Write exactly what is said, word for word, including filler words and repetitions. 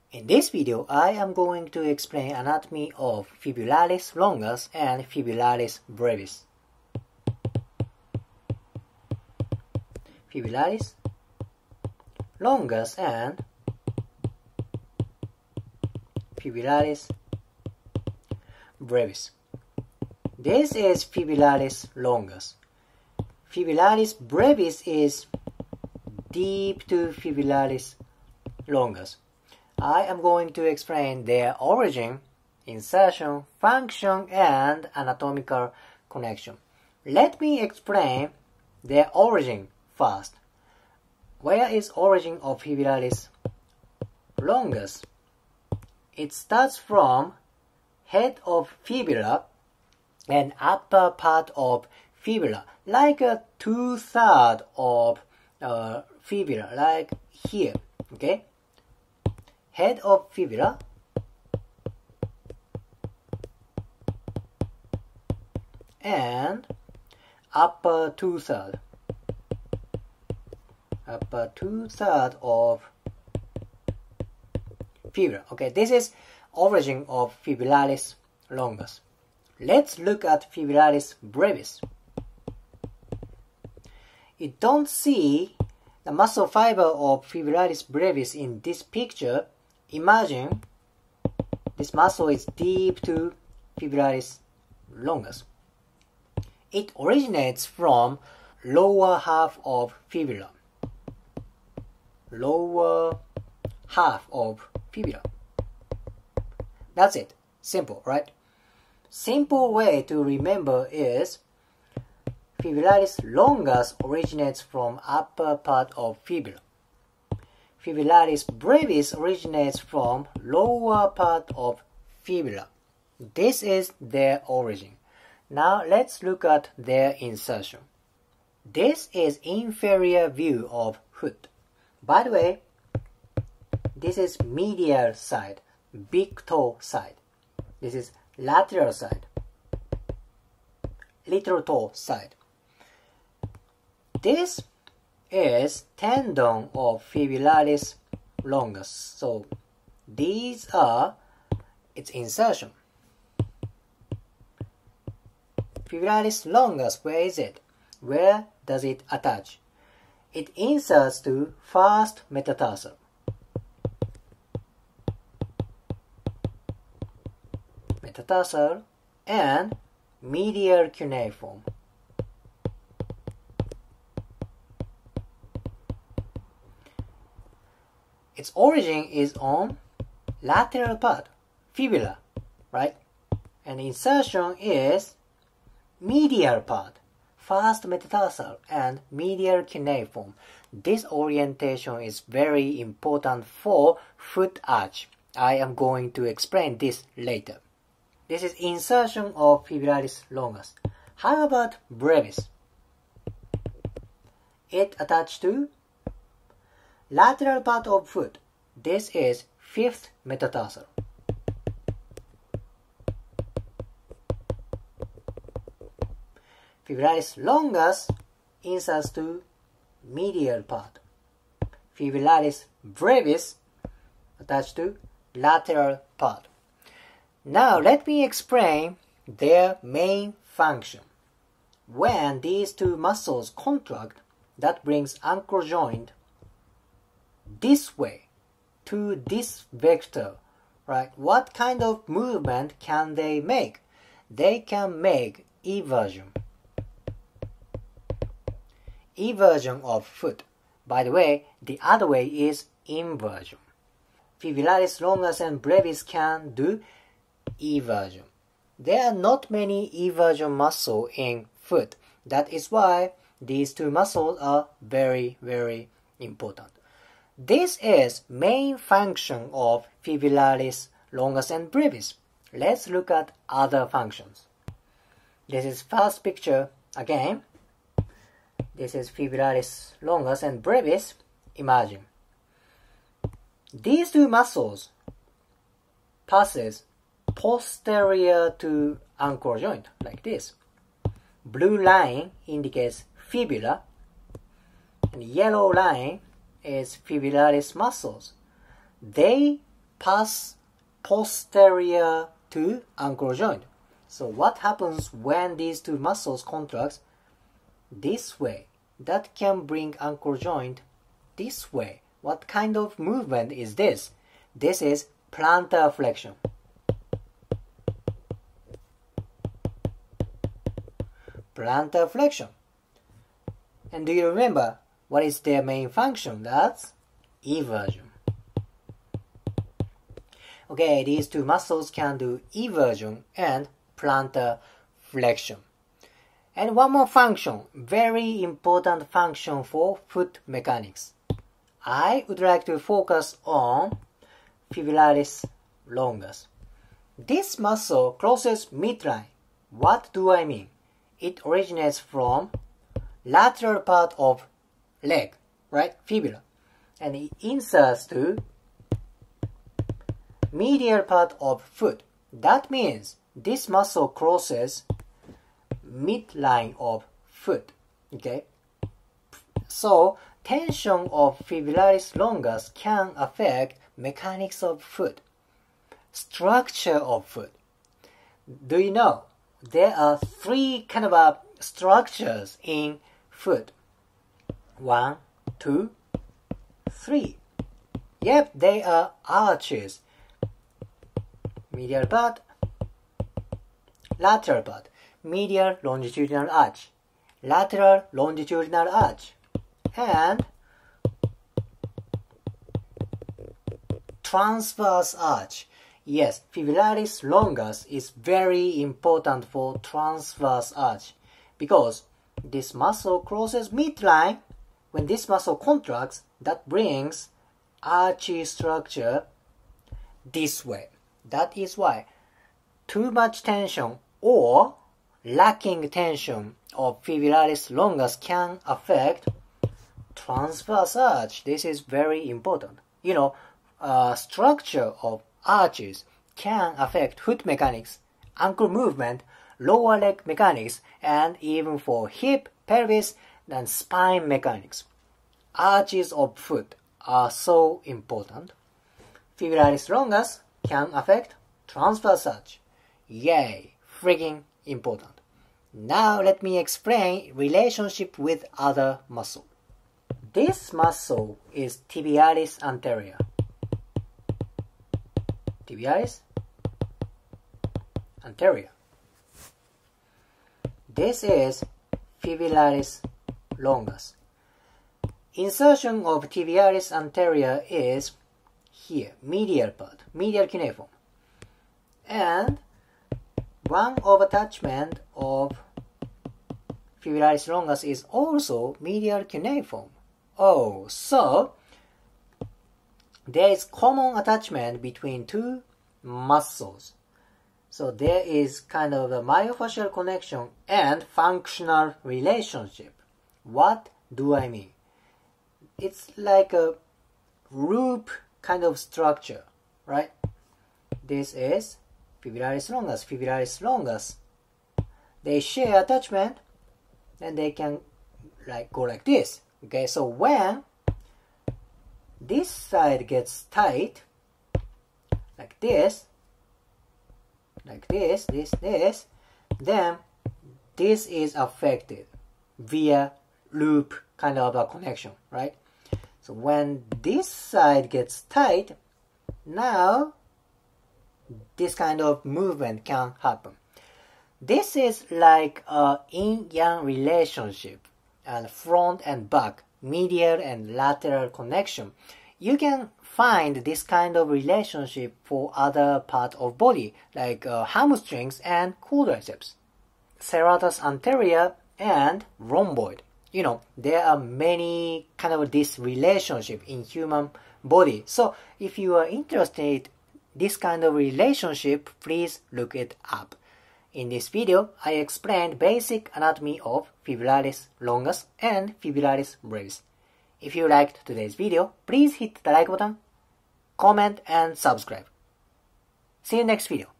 In this video, I am going to explain anatomy of fibularis longus and fibularis brevis. Fibularis longus and fibularis brevis. This is fibularis longus. Fibularis brevis is deep to fibularis longus. I am going to explain their origin, insertion, function, and anatomical connection. Let me explain their origin first. Where is origin of fibularis longus? It starts from head of fibula and upper part of fibula, like a two-thirds of uh, fibula, like here, okay? Head of fibula and upper two-thirds, upper two-thirds of fibula. Okay, this is origin of fibularis longus. Let's look at fibularis brevis. You don't see the muscle fiber of fibularis brevis in this picture. Imagine this muscle is deep to fibularis longus. It originates from lower half of fibula. Lower half of fibula. That's it. Simple, right? Simple way to remember is fibularis longus originates from upper part of fibula. Fibularis brevis originates from lower part of fibula. This is their origin. Now let's look at their insertion. This is inferior view of foot. By the way, this is medial side, big toe side. This is lateral side, little toe side. This is tendon of fibularis longus. So these are its insertion. Fibularis longus, where is it? Where does it attach? It inserts to first metatarsal. Metatarsal and medial cuneiform. Its origin is on lateral part, fibula, right? And insertion is medial part, first metatarsal and medial cuneiform. This orientation is very important for foot arch. I am going to explain this later. This is insertion of fibularis longus. How about brevis? It attached to lateral part of foot. This is fifth metatarsal. Fibularis longus inserts to medial part. Fibularis brevis attached to lateral part. Now let me explain their main function. When these two muscles contract, that brings ankle joint this way to this vector, right? What kind of movement can they make? They can make eversion. Eversion of foot. By the way, the other way is inversion. Fibularis longus and brevis can do eversion. There are not many eversion muscles in foot. That is why these two muscles are very, very important. This is main function of fibularis longus and brevis. Let's look at other functions. This is first picture again. This is fibularis longus and brevis. Imagine. These two muscles passes posterior to ankle joint like this. Blue line indicates fibula and yellow line is fibularis muscles. They pass posterior to ankle joint. So what happens when these two muscles contract this way? That can bring ankle joint this way. What kind of movement is this? This is plantar flexion. Plantar flexion. And do you remember what is their main function? That's eversion. Okay, these two muscles can do eversion and plantar flexion. And one more function, very important function for foot mechanics. I would like to focus on fibularis longus. This muscle crosses midline. What do I mean? It originates from lateral part of leg, right? Fibula. And it inserts to medial part of foot. That means this muscle crosses midline of foot. Okay? So tension of fibularis longus can affect mechanics of foot, structure of foot. Do you know there are three kind of uh, structures in foot? One, two, three. Yep, they are arches. Medial part, lateral part. Medial longitudinal arch, lateral longitudinal arch, and transverse arch. Yes, fibularis longus is very important for transverse arch because this muscle crosses midline. When this muscle contracts, that brings archy structure this way. That is why too much tension or lacking tension of fibularis longus can affect transverse arch. This is very important. You know, uh, structure of arches can affect foot mechanics, ankle movement, lower leg mechanics, and even for hip, pelvis, and spine mechanics. Arches of foot are so important. Fibularis longus can affect transverse arch. Yay! Friggin' important. Now let me explain relationship with other muscle. This muscle is tibialis anterior. Tibialis anterior. This is fibularis longus. Insertion of tibialis anterior is here, medial part, medial cuneiform. And one of attachment of fibularis longus is also medial cuneiform. Oh, so there is common attachment between two muscles. So there is kind of a myofascial connection and functional relationship. What do I mean? It's like a loop kind of structure, right? This is fibularis longus, fibularis longus. They share attachment and they can like go like this. Okay, so when this side gets tight, like this, like this, this, this, then this is affected via loop kind of a connection, right? So when this side gets tight, now this kind of movement can happen. This is like a yin-yang relationship, and front and back, medial and lateral connection. You can find this kind of relationship for other part of body, like uh, hamstrings and quadriceps, serratus anterior and rhomboid. You know, there are many kind of this relationship in human body. So if you are interested this kind of relationship, please look it up. In this video, I explained basic anatomy of fibularis longus and fibularis brevis. If you liked today's video, please hit the like button, comment and subscribe. See you next video.